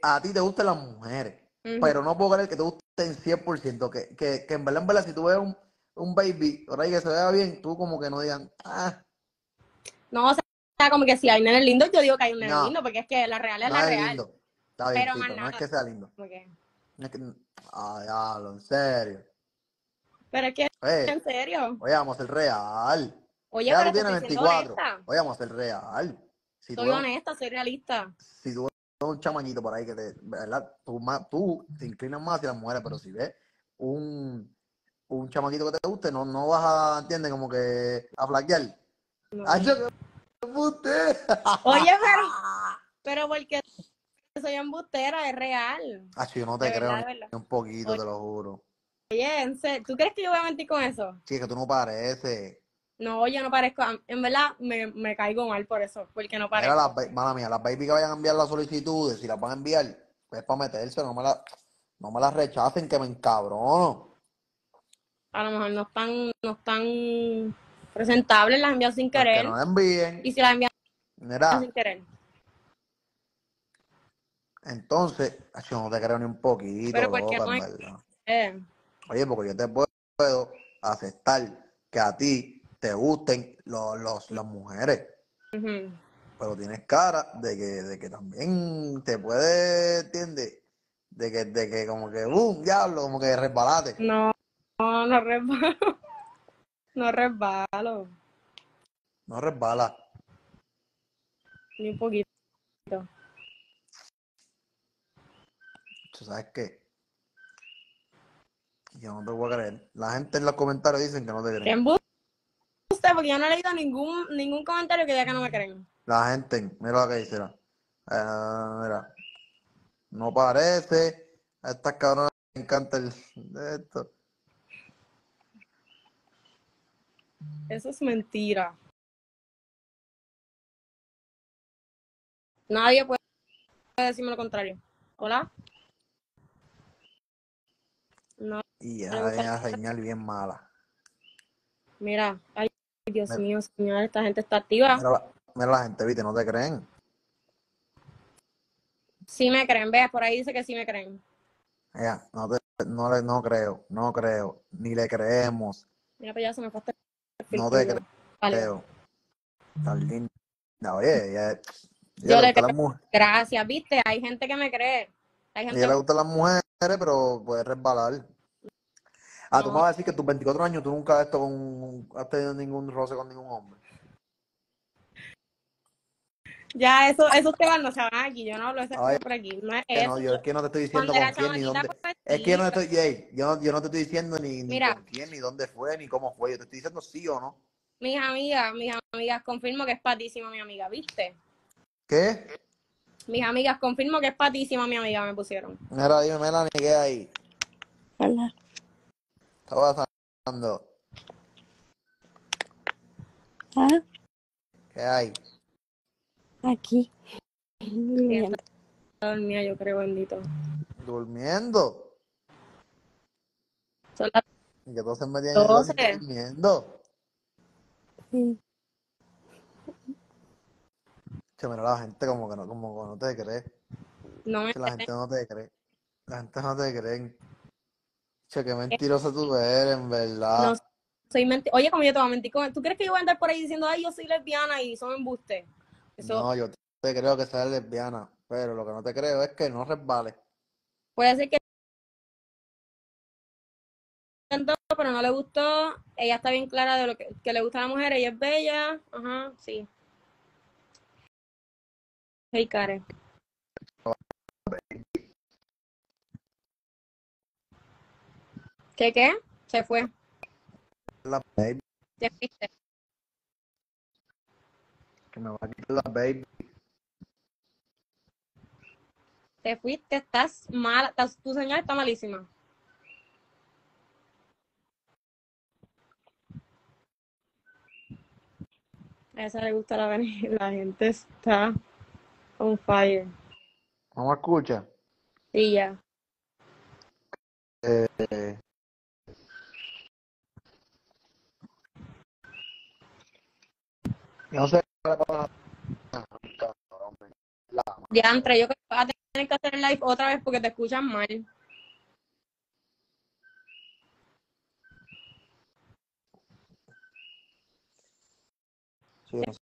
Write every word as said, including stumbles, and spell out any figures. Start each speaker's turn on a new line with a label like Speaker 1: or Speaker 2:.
Speaker 1: a ti te gustan las mujeres,
Speaker 2: Ujú.
Speaker 1: pero no puedo creer que te gusten cien por ciento, que, que, que en verdad, en verdad, si tú ves un, un baby por ahí que se vea bien, tú como que no digan, ah,
Speaker 2: No, o sea, como que si hay nenes lindos, yo digo que hay un nene
Speaker 1: no,
Speaker 2: lindo, porque es que la real es
Speaker 1: no
Speaker 2: la
Speaker 1: es
Speaker 2: real.
Speaker 1: lindo. Está bien,
Speaker 2: Pero
Speaker 1: sí,
Speaker 2: más
Speaker 1: pero no es
Speaker 2: nada.
Speaker 1: que sea lindo.
Speaker 2: Como que...
Speaker 1: No es que, ah, diablo, en serio.
Speaker 2: Pero es que,
Speaker 1: Oye,
Speaker 2: en serio.
Speaker 1: oye, vamos a ser real.
Speaker 2: Oye,
Speaker 1: ¿Qué edad
Speaker 2: pero
Speaker 1: tú
Speaker 2: te
Speaker 1: tienes?
Speaker 2: estoy siendo
Speaker 1: Veinticuatro.
Speaker 2: honesta.
Speaker 1: Oye, vamos a ser real. Si tú
Speaker 2: Soy
Speaker 1: ves un,
Speaker 2: honesta, soy realista.
Speaker 1: si tú ves un chamañito por ahí que te, ¿verdad? Tú, más, tú te inclinas más hacia las mujeres, pero si ves un, un chamaquito que te guste, no, no vas a, ¿entiendes? Como que a flaquear. ¡Ay,
Speaker 2: No.
Speaker 1: yo que embuste!
Speaker 2: Oye, pero, pero porque soy embustera, es real.
Speaker 1: Ah, yo no
Speaker 2: De
Speaker 1: te creo
Speaker 2: verdad,
Speaker 1: ni
Speaker 2: de verdad.
Speaker 1: un poquito, te
Speaker 2: Oye,
Speaker 1: lo juro.
Speaker 2: en serio, ¿tú crees que yo voy a mentir con eso?
Speaker 1: Sí, es que tú no pareces.
Speaker 2: No, yo no parezco. En verdad, me, me caigo mal por eso, porque no
Speaker 1: Mira, las,
Speaker 2: parezco.
Speaker 1: ba- mala mía, las baby que vayan a enviar las solicitudes, si las van a enviar, pues para meterse, no me las no me las rechacen, que me encabrono.
Speaker 2: A lo mejor no están, no están presentables, las envío sin
Speaker 1: Pues que
Speaker 2: querer.
Speaker 1: no las envíen.
Speaker 2: Y si las envían sin
Speaker 1: Mira,
Speaker 2: querer.
Speaker 1: entonces, ay, yo no te creo ni un poquito,
Speaker 2: Pero ¿por qué
Speaker 1: loca,
Speaker 2: no
Speaker 1: en
Speaker 2: es?
Speaker 1: verdad.
Speaker 2: Eh,
Speaker 1: Oye, porque yo te puedo aceptar que a ti te gusten los, los, las mujeres,
Speaker 2: ujú.
Speaker 1: pero tienes cara de que, de que también te puede, ¿entiendes? De que, de que como que, ¡boom! Diablo, como que resbalate.
Speaker 2: No, no, no resbalo. No resbalo.
Speaker 1: No resbala.
Speaker 2: Ni un poquito.
Speaker 1: ¿Tú sabes qué? Yo no te voy a creer. La gente en los comentarios dicen que no te
Speaker 2: ¿Qué
Speaker 1: creen.
Speaker 2: embuste? Porque yo no he leído ningún, ningún comentario que diga que no me creen.
Speaker 1: La gente, mira lo que dice. Mira, Eh, mira, no parece. A estas cabronas les encanta el de esto.
Speaker 2: Eso es mentira. Nadie puede decirme lo contrario. ¿Hola? No
Speaker 1: Y
Speaker 2: le
Speaker 1: esa
Speaker 2: gusta.
Speaker 1: esa señal bien mala.
Speaker 2: Mira, ay, Dios
Speaker 1: Mira,
Speaker 2: mío, señor, esta gente está activa.
Speaker 1: mira la, mira la gente, viste, no te creen.
Speaker 2: Sí me creen, veas, por ahí dice que sí me creen.
Speaker 1: Ya, no, te, no, le, no creo, no creo. Ni le creemos.
Speaker 2: Mira, pues ya se me fue hasta el
Speaker 1: No te
Speaker 2: filtro. Vale.
Speaker 1: creo. Tan linda. Oye, ella, ella
Speaker 2: Yo
Speaker 1: le
Speaker 2: le
Speaker 1: gustan
Speaker 2: creo.
Speaker 1: las mujeres.
Speaker 2: Gracias, viste, hay gente que me cree. Hay
Speaker 1: Ella
Speaker 2: gente,
Speaker 1: le gustan las mujeres, pero puede resbalar. Ah, tú me
Speaker 2: no,
Speaker 1: vas a decir que tus veinticuatro años tú nunca has, esto con, has tenido ningún roce con ningún hombre.
Speaker 2: ya eso, esos temas no se van aquí, yo no hablo de esas
Speaker 1: Ay,
Speaker 2: cosas por aquí, no es
Speaker 1: que no,
Speaker 2: eso.
Speaker 1: yo es que no te estoy diciendo
Speaker 2: Cuando
Speaker 1: con
Speaker 2: era
Speaker 1: quién ni
Speaker 2: chamaquita,
Speaker 1: dónde.
Speaker 2: pues
Speaker 1: Es que yo
Speaker 2: sí,
Speaker 1: no
Speaker 2: pero
Speaker 1: estoy, ey, yo, no, yo no te estoy diciendo ni, ni
Speaker 2: mira,
Speaker 1: con quién, ni dónde fue, ni cómo fue. Yo te estoy diciendo sí o no.
Speaker 2: mis amigas, mis amigas, confirmo que es patísima mi amiga, ¿viste?
Speaker 1: ¿Qué?
Speaker 2: Mis amigas, confirmo que es patísima mi amiga, me pusieron.
Speaker 1: Mira, dime, Melanie, ¿qué hay?
Speaker 2: Hola.
Speaker 1: Estaba pasando.
Speaker 3: Ah,
Speaker 1: ¿Qué hay?
Speaker 3: aquí.
Speaker 2: Sí, está
Speaker 3: Durmiendo.
Speaker 2: dormida, yo creo, bendito.
Speaker 1: Durmiendo.
Speaker 2: Son las
Speaker 1: Y que todos se metían en el
Speaker 2: doce.
Speaker 1: lacito durmiendo.
Speaker 3: Sí.
Speaker 1: Che, mira, la gente como que no, como que no te cree.
Speaker 2: No me
Speaker 1: Che, la gente
Speaker 2: creen.
Speaker 1: no te cree. La gente no te cree. Che, qué mentiroso tú eres, en
Speaker 2: No
Speaker 1: verdad.
Speaker 2: soy mentira. Oye, como yo te voy a mentir, ¿tú crees que yo voy a andar por ahí diciendo, ay, yo soy lesbiana y son embuste? Eso
Speaker 1: No, yo te creo que seas lesbiana, pero lo que no te creo es que no resbales.
Speaker 2: puede ser que intentó, pero no le gustó. Ella está bien clara de lo que, que le gusta a la mujer, ella es bella. Ajá, sí. Hey, Karen. ¿Qué qué? Se fue.
Speaker 1: La baby,
Speaker 2: Te fuiste.
Speaker 1: que me va a quitar la baby.
Speaker 2: Te fuiste, estás mala. Estás, tu señal está malísima. A esa le gusta la, la gente está on fire.
Speaker 1: No me escucha.
Speaker 2: Sí, ya.
Speaker 1: Eh, yo no sé qué le pasa a la cabrón, la
Speaker 2: Diantre, yo creo que vas a tener que hacer el live otra vez porque te escuchan mal.
Speaker 1: Sí, no